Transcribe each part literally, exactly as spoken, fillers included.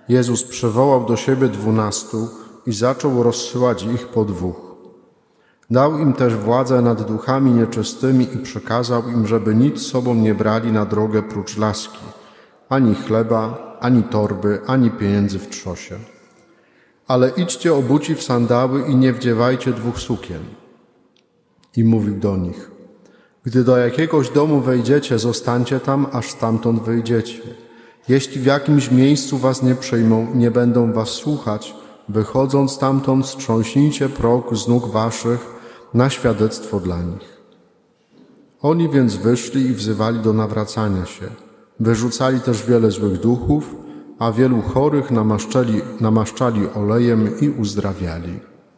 Jezus przywołał do siebie dwunastu i zaczął rozsyłać ich po dwóch. Dał im też władzę nad duchami nieczystymi i przykazał im, żeby nic z sobą nie brali na drogę prócz laski, ani chleba, ani torby, ani pieniędzy w trzosie. Ale idźcie obuci w sandały i nie wdziewajcie dwóch sukien. I mówił do nich: gdy do jakiegoś domu wejdziecie, zostańcie tam, aż stamtąd wyjdziecie. Jeśli w jakimś miejscu was nie przyjmą, nie będą was słuchać, wychodząc stamtąd, strząśnijcie proch z nóg waszych na świadectwo dla nich. Oni więc wyszli i wzywali do nawracania się. Wyrzucali też wiele złych duchów, a wielu chorych namaszczali, namaszczali olejem i uzdrawiali.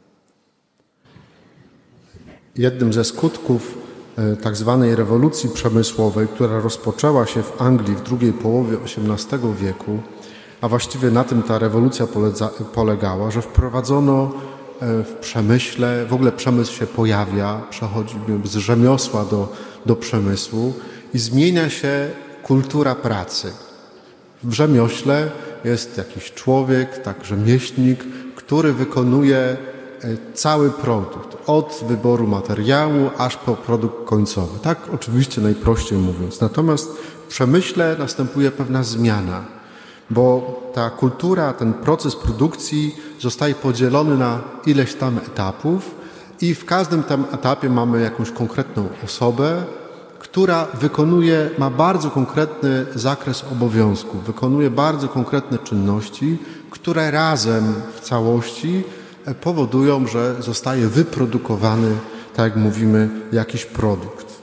Jednym ze skutków tak zwanej rewolucji przemysłowej, która rozpoczęła się w Anglii w drugiej połowie osiemnastego wieku, a właściwie na tym ta rewolucja polegała, że wprowadzono w przemyśle, w ogóle przemysł się pojawia, przechodzi z rzemiosła do, do przemysłu i zmienia się kultura pracy. W rzemiośle jest jakiś człowiek, tak rzemieślnik, który wykonuje cały produkt, od wyboru materiału aż po produkt końcowy. Tak oczywiście najprościej mówiąc. Natomiast w przemyśle następuje pewna zmiana, bo ta kultura, ten proces produkcji zostaje podzielony na ileś tam etapów i w każdym tam etapie mamy jakąś konkretną osobę, która wykonuje, ma bardzo konkretny zakres obowiązków, wykonuje bardzo konkretne czynności, które razem w całości powodują, że zostaje wyprodukowany, tak jak mówimy, jakiś produkt.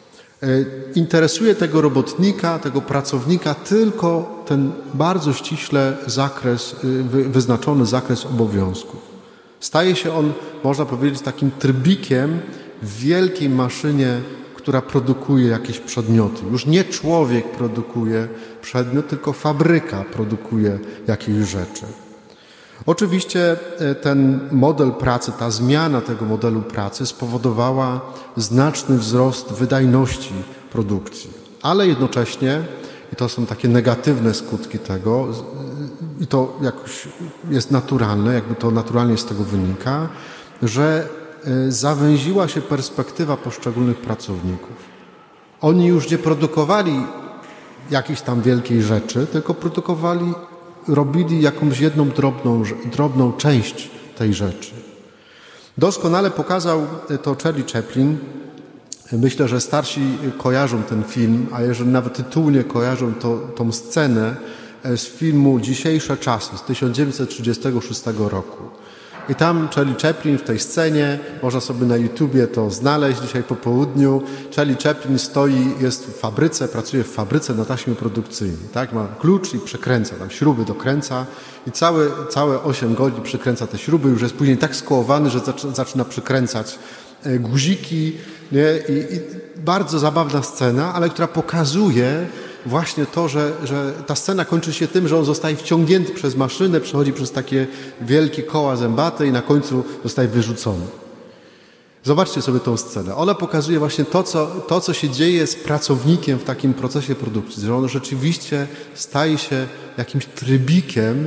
Interesuje tego robotnika, tego pracownika tylko ten bardzo ściśle zakres, wyznaczony zakres obowiązków. Staje się on, można powiedzieć, takim trybikiem w wielkiej maszynie, która produkuje jakieś przedmioty. Już nie człowiek produkuje przedmiot, tylko fabryka produkuje jakieś rzeczy. Oczywiście ten model pracy, ta zmiana tego modelu pracy spowodowała znaczny wzrost wydajności produkcji, ale jednocześnie, i to są takie negatywne skutki tego, i to jakoś jest naturalne, jakby to naturalnie z tego wynika, że zawęziła się perspektywa poszczególnych pracowników. Oni już nie produkowali jakiejś tam wielkiej rzeczy, tylko produkowali, robili jakąś jedną drobną, drobną część tej rzeczy. Doskonale pokazał to Charlie Chaplin. Myślę, że starsi kojarzą ten film, a jeżeli nawet tytułu nie kojarzą, to tą scenę z filmu Dzisiejsze czasy z tysiąc dziewięćset trzydziestego szóstego roku. I tam Charlie Chaplin w tej scenie, można sobie na YouTubie to znaleźć dzisiaj po południu. Charlie Chaplin stoi, jest w fabryce, pracuje w fabryce na taśmie produkcyjnej. Tak? Ma klucz i przekręca, tam śruby dokręca i całe, całe osiem godzin przykręca te śruby. Już jest później tak skołowany, że zaczyna, zaczyna przykręcać guziki. Nie? I, I bardzo zabawna scena, ale która pokazuje właśnie to, że, że ta scena kończy się tym, że on zostaje wciągnięty przez maszynę, przechodzi przez takie wielkie koła zębate i na końcu zostaje wyrzucony. Zobaczcie sobie tą scenę. Ona pokazuje właśnie to, co, to, co się dzieje z pracownikiem w takim procesie produkcji, że on rzeczywiście staje się jakimś trybikiem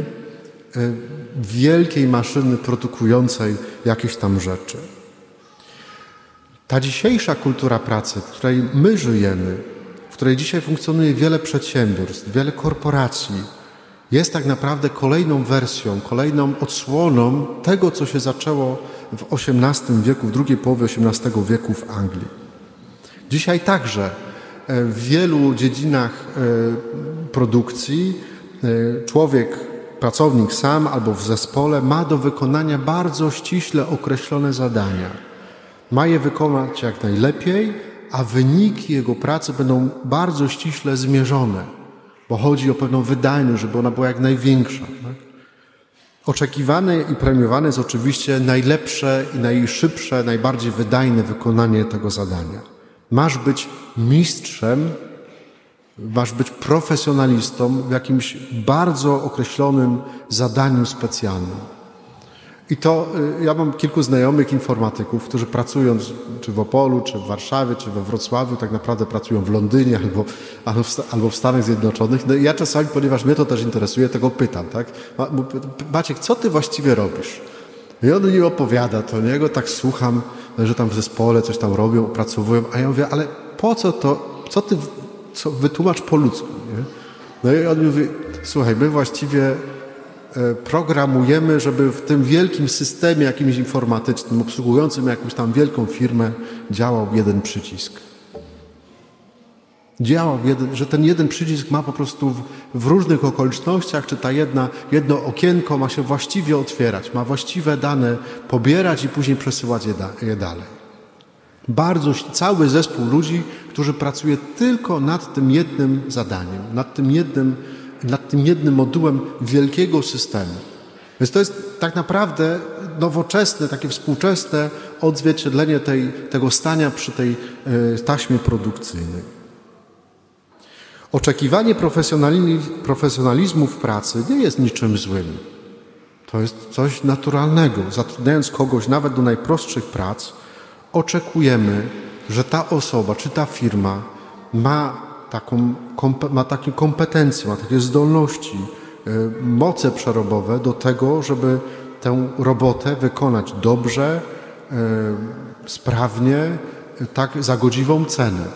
wielkiej maszyny produkującej jakieś tam rzeczy. Ta dzisiejsza kultura pracy, w której my żyjemy, w której dzisiaj funkcjonuje wiele przedsiębiorstw, wiele korporacji, jest tak naprawdę kolejną wersją, kolejną odsłoną tego, co się zaczęło w osiemnastym wieku, w drugiej połowie osiemnastego wieku w Anglii. Dzisiaj także w wielu dziedzinach produkcji człowiek, pracownik sam albo w zespole ma do wykonania bardzo ściśle określone zadania. Ma je wykonać jak najlepiej, a wyniki jego pracy będą bardzo ściśle zmierzone, bo chodzi o pewną wydajność, żeby ona była jak największa. Tak? Oczekiwane i premiowane jest oczywiście najlepsze i najszybsze, najbardziej wydajne wykonanie tego zadania. Masz być mistrzem, masz być profesjonalistą w jakimś bardzo określonym zadaniu specjalnym. I to ja mam kilku znajomych informatyków, którzy pracując czy w Opolu, czy w Warszawie, czy we Wrocławiu, tak naprawdę pracują w Londynie albo, albo, w, albo w Stanach Zjednoczonych. No i ja czasami, ponieważ mnie to też interesuje, tego pytam, tak? Maciek, co ty właściwie robisz? I on mi opowiada to, nie? Ja go tak słucham, że tam w zespole coś tam robią, opracowują, a ja mówię, ale po co to, co ty, co, wytłumacz po ludzku, nie? No i on mówi, słuchaj, my właściwie programujemy, żeby w tym wielkim systemie jakimś informatycznym, obsługującym jakąś tam wielką firmę, działał jeden przycisk. Działał jeden, że ten jeden przycisk ma po prostu w, w różnych okolicznościach, czy ta jedna, jedno okienko ma się właściwie otwierać, ma właściwe dane pobierać i później przesyłać je, da, je dalej. Bardzo, cały zespół ludzi, którzy pracuje tylko nad tym jednym zadaniem, nad tym jednym nad tym jednym modułem wielkiego systemu. Więc to jest tak naprawdę nowoczesne, takie współczesne odzwierciedlenie tej, tego stania przy tej y, taśmie produkcyjnej. Oczekiwanie profesjonalizmu w pracy nie jest niczym złym. To jest coś naturalnego. Zatrudniając kogoś nawet do najprostszych prac, oczekujemy, że ta osoba czy ta firma ma Taką, ma takie kompetencje, ma takie zdolności, moce przerobowe do tego, żeby tę robotę wykonać dobrze, sprawnie, tak za godziwą cenę.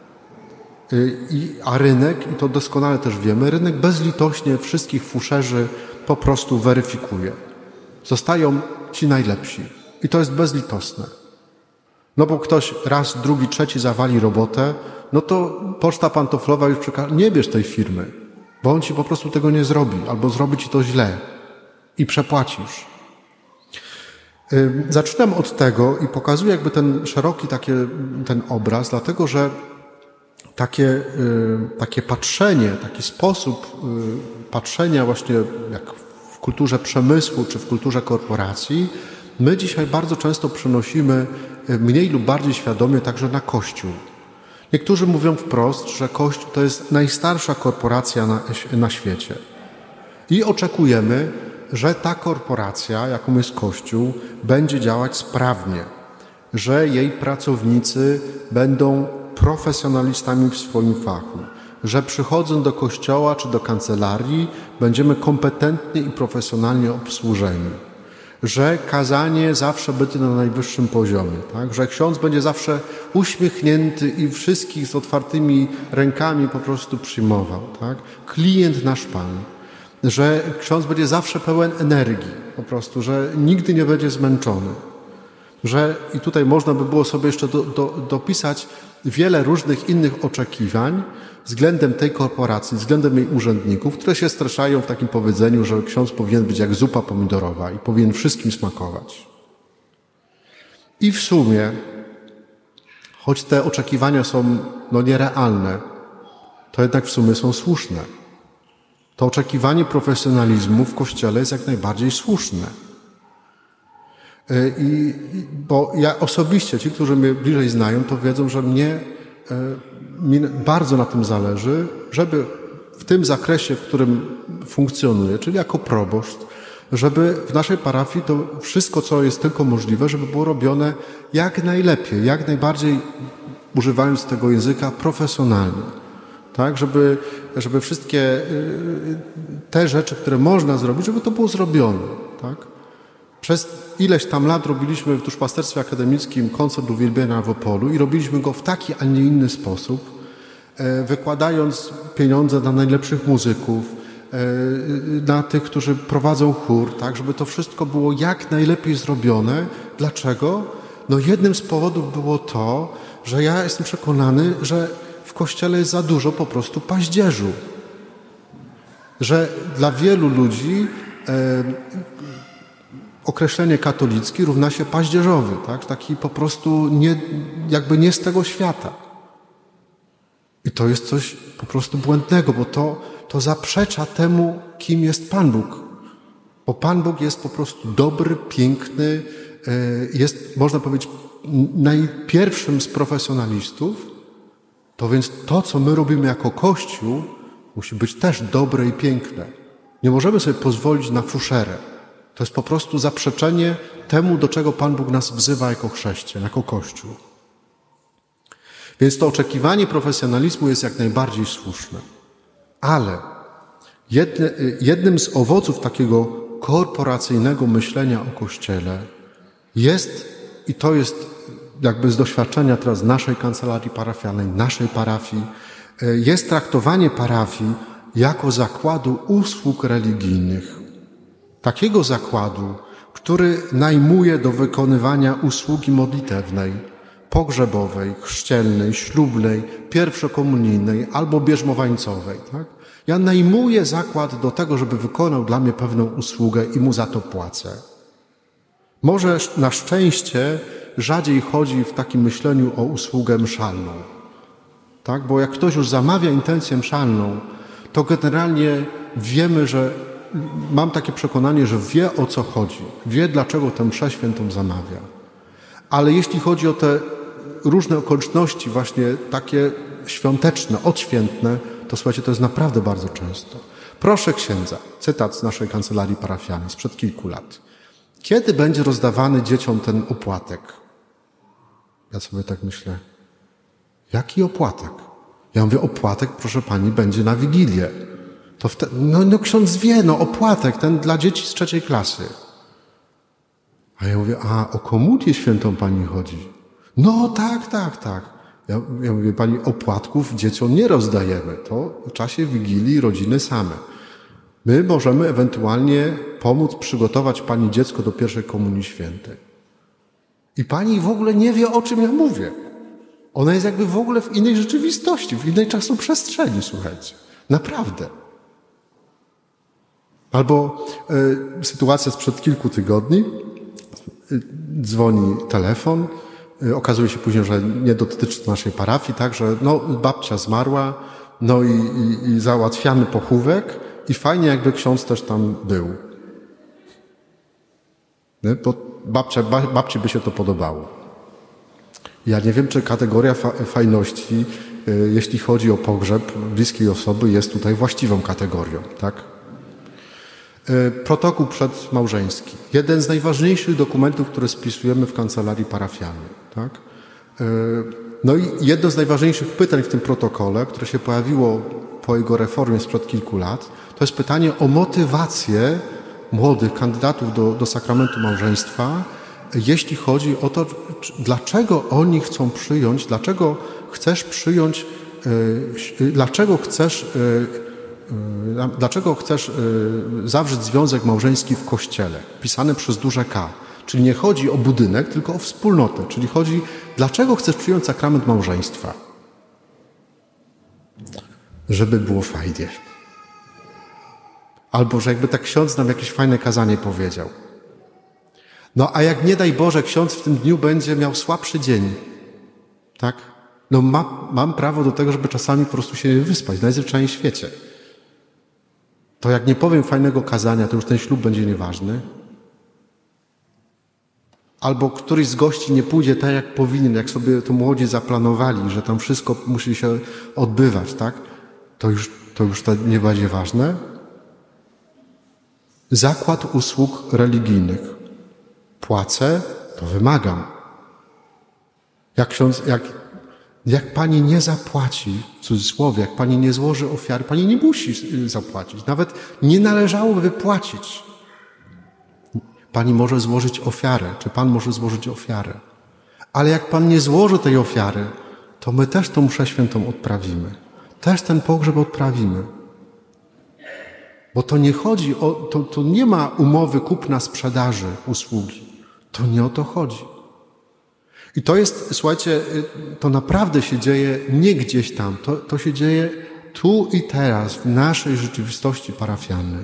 I, a rynek, i to doskonale też wiemy, rynek bezlitośnie wszystkich fuszerzy po prostu weryfikuje. Zostają ci najlepsi. I to jest bezlitosne. No bo ktoś raz, drugi, trzeci zawali robotę, no to poczta pantoflowa już przekaże, nie bierz tej firmy, bo on ci po prostu tego nie zrobi, albo zrobi ci to źle i przepłacisz. Yy, zaczynam od tego i pokazuję jakby ten szeroki takie, ten obraz, dlatego że takie, yy, takie patrzenie, taki sposób yy, patrzenia właśnie jak w kulturze przemysłu czy w kulturze korporacji, my dzisiaj bardzo często przenosimy mniej lub bardziej świadomie także na Kościół. Niektórzy mówią wprost, że Kościół to jest najstarsza korporacja na, na świecie. I oczekujemy, że ta korporacja, jaką jest Kościół, będzie działać sprawnie, że jej pracownicy będą profesjonalistami w swoim fachu, że przychodząc do kościoła czy do kancelarii będziemy kompetentnie i profesjonalnie obsłużeni, że kazanie zawsze będzie na najwyższym poziomie, tak? Że ksiądz będzie zawsze uśmiechnięty i wszystkich z otwartymi rękami po prostu przyjmował, tak? Klient nasz Pan, że ksiądz będzie zawsze pełen energii, po prostu, że nigdy nie będzie zmęczony, że i tutaj można by było sobie jeszcze do, do, dopisać wiele różnych innych oczekiwań względem tej korporacji, względem jej urzędników, które się straszają w takim powiedzeniu, że ksiądz powinien być jak zupa pomidorowa i powinien wszystkim smakować. I w sumie, choć te oczekiwania są no, nierealne, to jednak w sumie są słuszne. To oczekiwanie profesjonalizmu w Kościele jest jak najbardziej słuszne. I, bo ja osobiście, ci, którzy mnie bliżej znają, to wiedzą, że mnie, mi bardzo na tym zależy, żeby w tym zakresie, w którym funkcjonuję, czyli jako proboszcz, żeby w naszej parafii to wszystko, co jest tylko możliwe, żeby było robione jak najlepiej, jak najbardziej, używając tego języka, profesjonalnie. Tak, żeby, żeby wszystkie te rzeczy, które można zrobić, żeby to było zrobione. Tak? Przez ileś tam lat robiliśmy w duszpasterstwie akademickim koncert uwielbienia w Opolu i robiliśmy go w taki, a nie inny sposób, wykładając pieniądze na najlepszych muzyków, na tych, którzy prowadzą chór, tak, żeby to wszystko było jak najlepiej zrobione. Dlaczego? No jednym z powodów było to, że ja jestem przekonany, że w Kościele jest za dużo po prostu paździerzu. Że dla wielu ludzi e, określenie katolicki równa się paździerzowy, tak? Taki po prostu nie, jakby nie z tego świata. I to jest coś po prostu błędnego, bo to, to zaprzecza temu, kim jest Pan Bóg. Bo Pan Bóg jest po prostu dobry, piękny, e, jest, można powiedzieć, najpierwszym z profesjonalistów. To więc to, co my robimy jako Kościół, musi być też dobre i piękne. Nie możemy sobie pozwolić na fuszerę. To jest po prostu zaprzeczenie temu, do czego Pan Bóg nas wzywa jako chrześcijan, jako Kościół. Więc to oczekiwanie profesjonalizmu jest jak najbardziej słuszne. Ale jedne, jednym z owoców takiego korporacyjnego myślenia o Kościele jest, i to jest jakby z doświadczenia teraz naszej kancelarii parafialnej, naszej parafii, jest traktowanie parafii jako zakładu usług religijnych. Takiego zakładu, który najmuje do wykonywania usługi modlitewnej, pogrzebowej, chrzcielnej, ślubnej, pierwszokomunijnej albo bierzmowańcowej. Tak? Ja najmuję zakład do tego, żeby wykonał dla mnie pewną usługę i mu za to płacę. Może na szczęście rzadziej chodzi w takim myśleniu o usługę mszalną. Tak? Bo jak ktoś już zamawia intencję mszalną, to generalnie wiemy, że mam takie przekonanie, że wie, o co chodzi. Wie, dlaczego tę mszę świętą zamawia. Ale jeśli chodzi o te różne okoliczności właśnie takie świąteczne, odświętne, to słuchajcie, to jest naprawdę bardzo często. Proszę księdza, cytat z naszej kancelarii parafialnej sprzed kilku lat. Kiedy będzie rozdawany dzieciom ten opłatek? Ja sobie tak myślę, jaki opłatek? Ja mówię, opłatek, proszę pani, będzie na Wigilię. To wtedy, no, no ksiądz wie, no opłatek, ten dla dzieci z trzeciej klasy. A ja mówię, a o komunię świętą pani chodzi? No tak, tak, tak. Ja, ja mówię, pani, opłatków dzieciom nie rozdajemy. To w czasie Wigilii rodziny same. My możemy ewentualnie pomóc przygotować pani dziecko do pierwszej komunii świętej. I pani w ogóle nie wie, o czym ja mówię. Ona jest jakby w ogóle w innej rzeczywistości, w innej czasoprzestrzeni, słuchajcie. Naprawdę. Albo y, sytuacja sprzed kilku tygodni. Y, dzwoni telefon. Y, okazuje się później, że nie dotyczy to naszej parafii, tak, że no, babcia zmarła, no i, i, i załatwiamy pochówek i fajnie, jakby ksiądz też tam był. Nie? Bo babcia, babci by się to podobało. Ja nie wiem, czy kategoria fa fajności, y, jeśli chodzi o pogrzeb bliskiej osoby, jest tutaj właściwą kategorią, tak? Y, protokół przedmałżeński. Jeden z najważniejszych dokumentów, które spisujemy w kancelarii parafialnej, tak? Y, no i jedno z najważniejszych pytań w tym protokole, które się pojawiło po jego reformie sprzed kilku lat, to jest pytanie o motywację młodych kandydatów do, do sakramentu małżeństwa, jeśli chodzi o to, dlaczego oni chcą przyjąć, dlaczego chcesz przyjąć, yy, dlaczego chcesz, yy, yy, dlaczego chcesz yy, zawrzeć związek małżeński w kościele, pisany przez duże K. Czyli nie chodzi o budynek, tylko o wspólnotę. Czyli chodzi, dlaczego chcesz przyjąć sakrament małżeństwa? Żeby było fajnie. Albo, że jakby tak ksiądz nam jakieś fajne kazanie powiedział. No a jak nie daj Boże, ksiądz w tym dniu będzie miał słabszy dzień, tak? No ma, mam prawo do tego, żeby czasami po prostu się wyspać, najzwyczajniej w świecie. To jak nie powiem fajnego kazania, to już ten ślub będzie nieważny. Albo któryś z gości nie pójdzie tak, jak powinien, jak sobie to młodzi zaplanowali, że tam wszystko musi się odbywać, tak? To już, to już to nie będzie ważne. Zakład usług religijnych. Płacę, to wymagam. Jak ksiądz, jak, jak pani nie zapłaci, w cudzysłowie, jak pani nie złoży ofiary, pani nie musi zapłacić. Nawet nie należałoby płacić. Pani może złożyć ofiarę, czy pan może złożyć ofiarę. Ale jak pan nie złoży tej ofiary, to my też tą mszę świętą odprawimy. Też ten pogrzeb odprawimy. Bo to nie chodzi o, to, to nie ma umowy kupna-sprzedaży usługi. To nie o to chodzi. I to jest, słuchajcie, to naprawdę się dzieje nie gdzieś tam. To, to się dzieje tu i teraz, w naszej rzeczywistości parafialnej.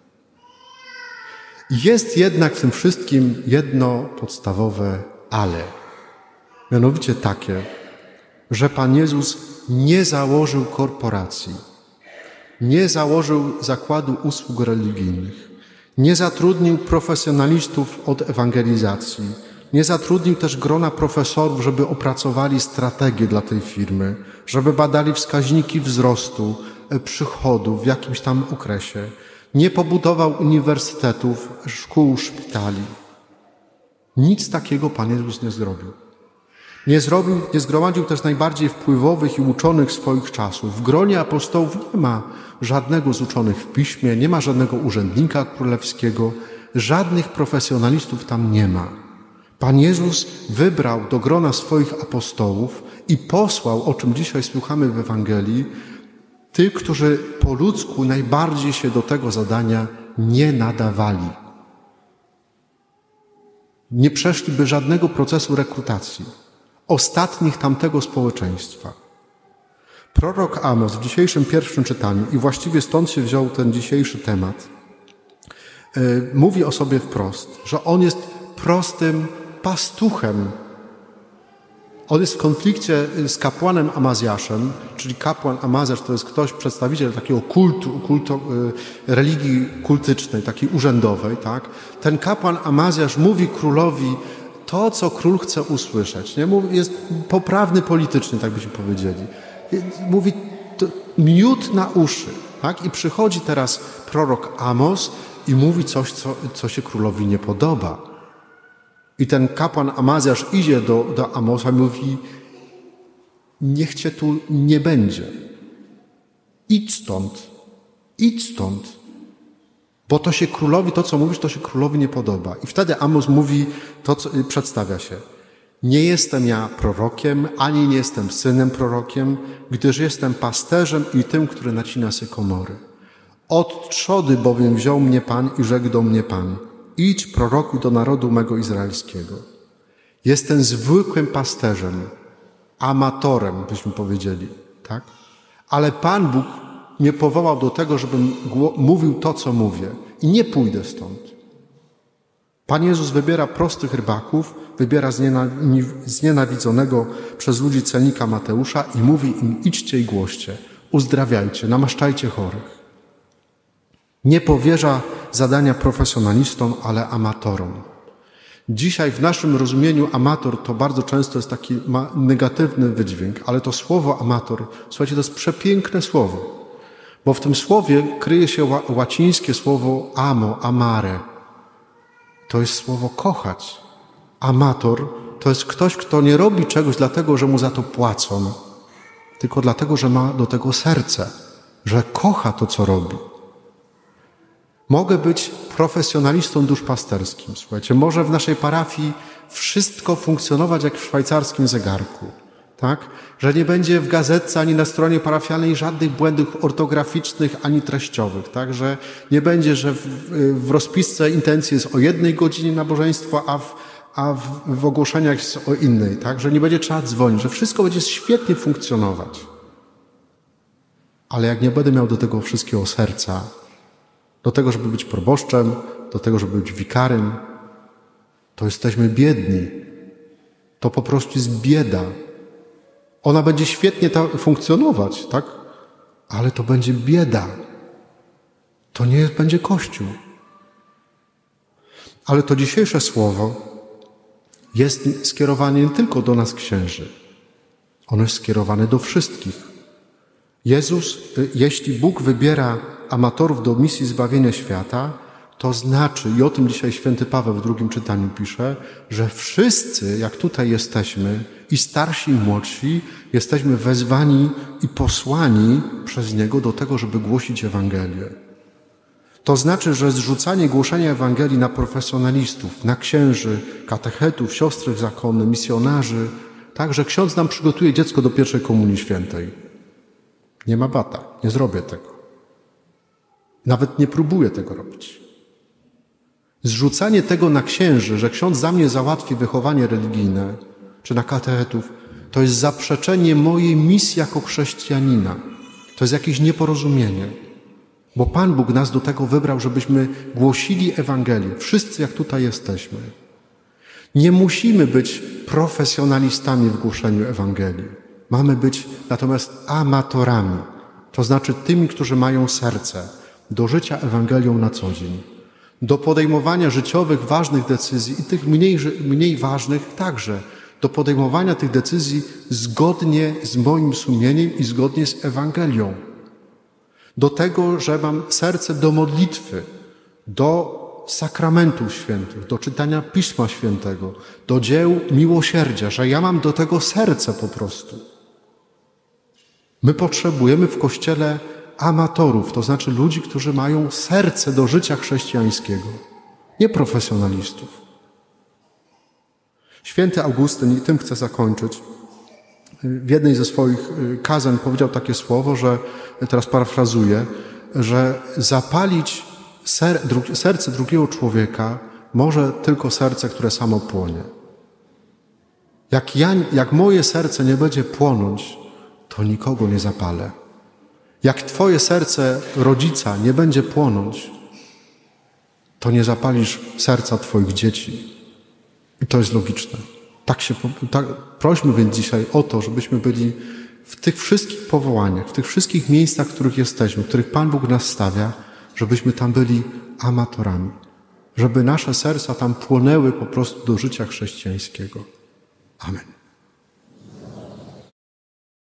Jest jednak w tym wszystkim jedno podstawowe ale. Mianowicie takie, że Pan Jezus nie założył korporacji. Nie założył zakładu usług religijnych, nie zatrudnił profesjonalistów od ewangelizacji, nie zatrudnił też grona profesorów, żeby opracowali strategię dla tej firmy, żeby badali wskaźniki wzrostu przychodów w jakimś tam okresie. Nie pobudował uniwersytetów, szkół, szpitali. Nic takiego Pan Jezus nie zrobił. Nie zrobił, nie zgromadził też najbardziej wpływowych i uczonych swoich czasów. W gronie apostołów nie ma żadnego z uczonych w piśmie, nie ma żadnego urzędnika królewskiego, żadnych profesjonalistów tam nie ma. Pan Jezus wybrał do grona swoich apostołów i posłał, o czym dzisiaj słuchamy w Ewangelii, tych, którzy po ludzku najbardziej się do tego zadania nie nadawali. Nie przeszliby żadnego procesu rekrutacji. Ostatnich tamtego społeczeństwa. Prorok Amos w dzisiejszym pierwszym czytaniu, i właściwie stąd się wziął ten dzisiejszy temat, yy, mówi o sobie wprost, że on jest prostym pastuchem. On jest w konflikcie z kapłanem Amazjaszem, czyli kapłan Amazjasz to jest ktoś, przedstawiciel takiego kultu, kultu yy, religii kultycznej, takiej urzędowej. Tak? Ten kapłan Amazjasz mówi królowi to, co król chce usłyszeć. Nie? Jest poprawny politycznie, tak byśmy powiedzieli. Mówi to, miód na uszy. Tak? I przychodzi teraz prorok Amos i mówi coś, co, co się królowi nie podoba. I ten kapłan Amazjasz idzie do, do Amosa i mówi: niech cię tu nie będzie. Idź stąd. Idź stąd. Bo to się królowi, to co mówisz, to się królowi nie podoba. I wtedy Amos mówi, to co przedstawia się. Nie jestem ja prorokiem, ani nie jestem synem prorokiem, gdyż jestem pasterzem i tym, który nacina sykomory. Od trzody bowiem wziął mnie Pan i rzekł do mnie Pan: idź, prorokuj do narodu mego izraelskiego. Jestem zwykłym pasterzem, amatorem, byśmy powiedzieli, tak? Ale Pan Bóg mnie powołał do tego, żebym mówił to, co mówię. I nie pójdę stąd. Pan Jezus wybiera prostych rybaków, wybiera znienawidzonego przez ludzi celnika Mateusza i mówi im: idźcie i głoście, uzdrawiajcie, namaszczajcie chorych. Nie powierza zadania profesjonalistom, ale amatorom. Dzisiaj w naszym rozumieniu amator to bardzo często jest taki negatywny wydźwięk, ale to słowo amator, słuchajcie, to jest przepiękne słowo. Bo w tym słowie kryje się łacińskie słowo amo, amare. To jest słowo kochać. Amator to jest ktoś, kto nie robi czegoś dlatego, że mu za to płacą, tylko dlatego, że ma do tego serce, że kocha to, co robi. Mogę być profesjonalistą duszpasterskim. Słuchajcie, może w naszej parafii wszystko funkcjonować jak w szwajcarskim zegarku. Tak? Że nie będzie w gazetce ani na stronie parafialnej żadnych błędów ortograficznych ani treściowych. Tak? Że nie będzie, że w, w rozpisce intencji jest o jednej godzinie nabożeństwa, a w, a w, w ogłoszeniach jest o innej. Tak? Że nie będzie trzeba dzwonić, że wszystko będzie świetnie funkcjonować. Ale jak nie będę miał do tego wszystkiego serca, do tego, żeby być proboszczem, do tego, żeby być wikarym, to jesteśmy biedni. To po prostu jest bieda. Ona będzie świetnie ta funkcjonować, tak? Ale to będzie bieda. To nie jest, będzie Kościół. Ale to dzisiejsze słowo jest skierowane nie tylko do nas, księży. Ono jest skierowane do wszystkich. Jezus, jeśli Bóg wybiera amatorów do misji zbawienia świata, to znaczy, i o tym dzisiaj święty Paweł w drugim czytaniu pisze, że wszyscy, jak tutaj jesteśmy, i starsi, i młodsi, jesteśmy wezwani i posłani przez Niego do tego, żeby głosić Ewangelię. To znaczy, że zrzucanie głoszenia Ewangelii na profesjonalistów, na księży, katechetów, siostry zakonne, misjonarzy, tak, że ksiądz nam przygotuje dziecko do pierwszej komunii świętej. Nie ma bata, nie zrobię tego. Nawet nie próbuję tego robić. Zrzucanie tego na księży, że ksiądz za mnie załatwi wychowanie religijne, czy na katechetów, to jest zaprzeczenie mojej misji jako chrześcijanina. To jest jakieś nieporozumienie. Bo Pan Bóg nas do tego wybrał, żebyśmy głosili Ewangelię. Wszyscy, jak tutaj jesteśmy. Nie musimy być profesjonalistami w głoszeniu Ewangelii. Mamy być natomiast amatorami. To znaczy tymi, którzy mają serce do życia Ewangelią na co dzień. Do podejmowania życiowych, ważnych decyzji i tych mniej, mniej ważnych także. Do podejmowania tych decyzji zgodnie z moim sumieniem i zgodnie z Ewangelią. do tego, że mam serce do modlitwy, do sakramentów świętych, do czytania Pisma Świętego, do dzieł miłosierdzia, że ja mam do tego serce po prostu. My potrzebujemy w Kościele amatorów, to znaczy ludzi, którzy mają serce do życia chrześcijańskiego, nie profesjonalistów. Święty Augustyn, i tym chcę zakończyć, w jednej ze swoich kazań powiedział takie słowo, że, teraz parafrazuję, że zapalić ser, dru, serce drugiego człowieka może tylko serce, które samo płonie. Jak, ja, jak moje serce nie będzie płonąć, to nikogo nie zapalę. Jak twoje serce rodzica nie będzie płonąć, to nie zapalisz serca twoich dzieci. I to jest logiczne. Tak się, tak, prośmy więc dzisiaj o to, żebyśmy byli w tych wszystkich powołaniach, w tych wszystkich miejscach, w których jesteśmy, w których Pan Bóg nas stawia, żebyśmy tam byli amatorami. Żeby nasze serca tam płonęły po prostu do życia chrześcijańskiego. Amen.